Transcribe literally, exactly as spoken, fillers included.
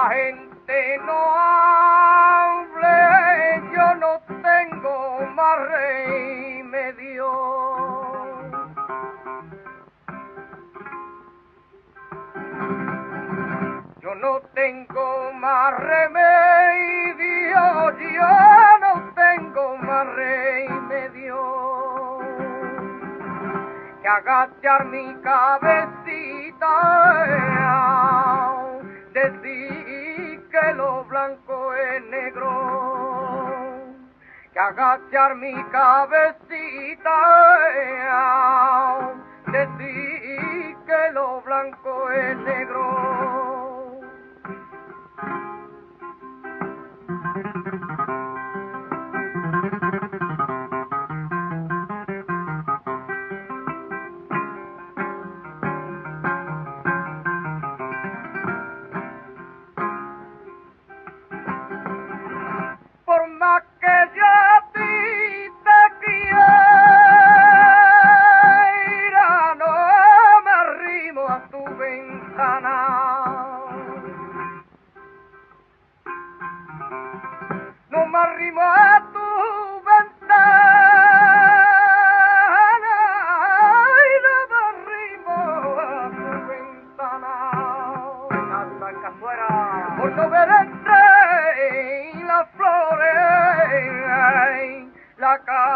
la gente no hable, yo no tengo más remedio. Yo no tengo más remedio, yo no tengo más remedio que agachar mi cabecita, decir que lo blanco es negro, que agachar mi cabecita, decir que lo blanco es negro. Por más que yo a ti te quiera, no me arrimo a tu ventana. No me arrimo a tu ventana, y no me arrimo a tu ventana. Por no ver entre las flores la cara